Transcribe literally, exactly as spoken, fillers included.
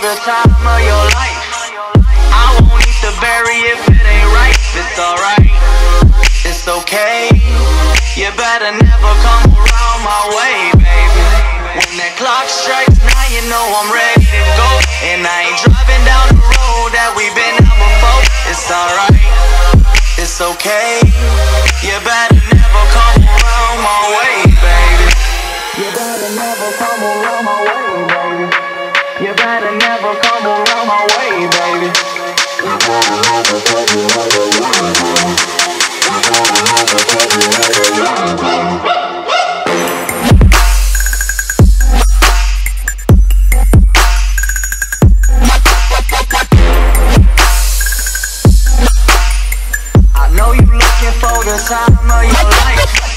the time of your life. I won't eat the berry if it ain't right. It's alright, it's okay. You better never come around my way, baby. When that clock strikes, now you know I'm ready to go. And I ain't driving down the road that we've been down before. It's alright, it's okay. You better never come around my way, baby. You better never come around my way, baby. You better never come around my way, baby. You better never come around my way, baby. You better never come around my way, baby. I know you looking for the time of your life.